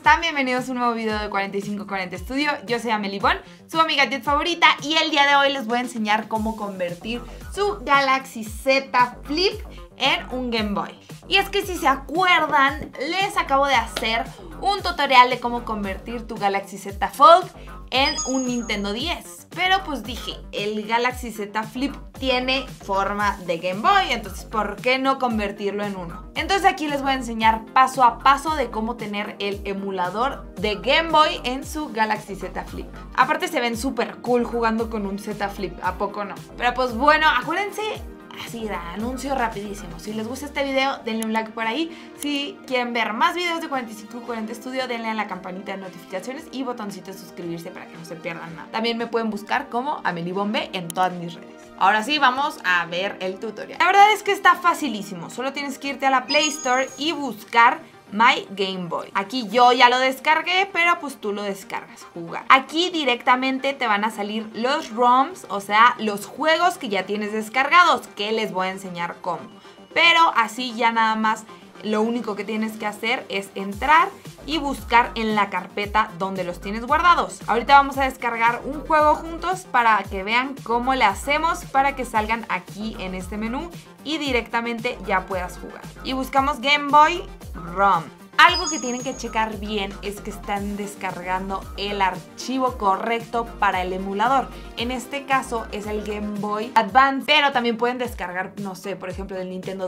están? Bienvenidos a un nuevo video de 4540 Studio. Yo soy Amelie Bon, su amiga gadget favorita, y el día de hoy les voy a enseñar cómo convertir su Galaxy Z Flip en un Game Boy. Y es que si se acuerdan, les acabo de hacer un tutorial de cómo convertir tu Galaxy Z Fold en un Nintendo 10. Pero pues dije, el Galaxy Z Flip tiene forma de Game Boy, entonces ¿por qué no convertirlo en uno? Entonces aquí les voy a enseñar paso a paso de cómo tener el emulador de Game Boy en su Galaxy Z Flip. Aparte se ven súper cool jugando con un Z Flip, ¿a poco no? Pero pues bueno, acuérdense. Así de anuncio rapidísimo. Si les gusta este video, denle un like por ahí. Si quieren ver más videos de 4540 Studio, denle a la campanita de notificaciones y botoncito de suscribirse para que no se pierdan nada. También me pueden buscar como Amelie Bon B en todas mis redes. Ahora sí, vamos a ver el tutorial. La verdad es que está facilísimo. Solo tienes que irte a la Play Store y buscar My Game Boy. Aquí yo ya lo descargué, pero pues tú lo descargas, jugar. Aquí directamente te van a salir los ROMs, o sea, los juegos que ya tienes descargados, que les voy a enseñar cómo. Pero así ya nada más lo único que tienes que hacer es entrar y buscar en la carpeta donde los tienes guardados. Ahorita vamos a descargar un juego juntos para que vean cómo le hacemos para que salgan aquí en este menú y directamente ya puedas jugar. Y buscamos Game Boy ROM. Algo que tienen que checar bien es que están descargando el archivo correcto para el emulador. En este caso es el Game Boy Advance, pero también pueden descargar, no sé, por ejemplo, del Nintendo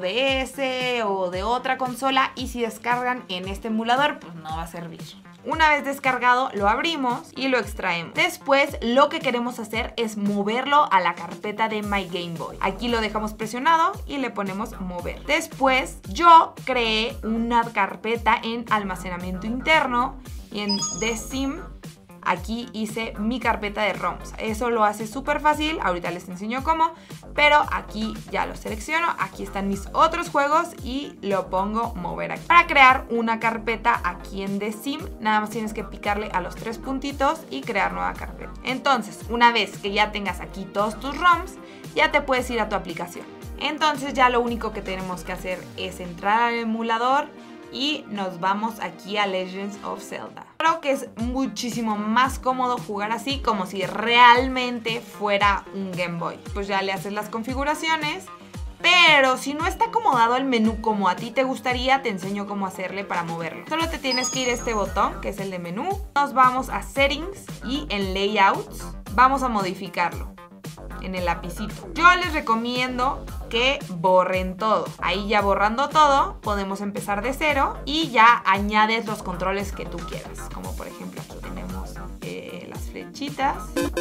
DS o de otra consola, y si descargan en este emulador, pues no va a servir. Una vez descargado, lo abrimos y lo extraemos. Después, lo que queremos hacer es moverlo a la carpeta de My Game Boy. Aquí lo dejamos presionado y le ponemos mover. Después, yo creé una carpeta en almacenamiento interno y en The Sim. Aquí hice mi carpeta de ROMs. Eso lo hace súper fácil. Ahorita les enseño cómo. Pero aquí ya lo selecciono. Aquí están mis otros juegos y lo pongo mover aquí. Para crear una carpeta aquí en The Sim, nada más tienes que picarle a los tres puntitos y crear nueva carpeta. Entonces, una vez que ya tengas aquí todos tus ROMs, ya te puedes ir a tu aplicación. Entonces ya lo único que tenemos que hacer es entrar al emulador y nos vamos aquí a Legends of Zelda. Creo que es muchísimo más cómodo jugar así, como si realmente fuera un Game Boy. Pues ya le haces las configuraciones, pero si no está acomodado el menú como a ti te gustaría, te enseño cómo hacerle para moverlo. Solo te tienes que ir a este botón, que es el de menú. Nos vamos a Settings y en Layouts vamos a modificarlo en el lapicito. Yo les recomiendo que borren todo. Ahí ya borrando todo, podemos empezar de cero y ya añades los controles que tú quieras. Como por ejemplo aquí tenemos las flechitas.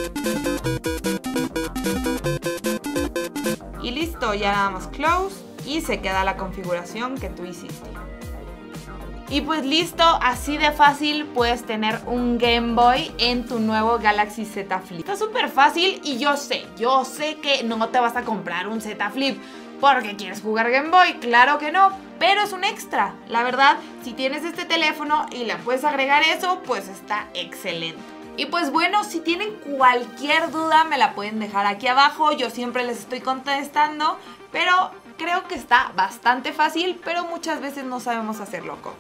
Y listo, ya nada más close y se queda la configuración que tú hiciste. Y pues listo, así de fácil puedes tener un Game Boy en tu nuevo Galaxy Z Flip. Está súper fácil y yo sé que no te vas a comprar un Z Flip porque quieres jugar Game Boy, claro que no, pero es un extra. La verdad, si tienes este teléfono y le puedes agregar eso, pues está excelente. Y pues bueno, si tienen cualquier duda me la pueden dejar aquí abajo, yo siempre les estoy contestando, pero creo que está bastante fácil, pero muchas veces no sabemos hacerlo como.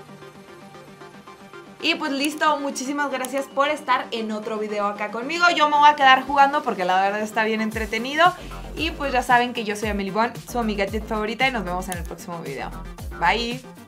Y pues listo, muchísimas gracias por estar en otro video acá conmigo. Yo me voy a quedar jugando porque la verdad está bien entretenido. Y pues ya saben que yo soy Amelie Bon, su amiga gadget favorita, y nos vemos en el próximo video. Bye.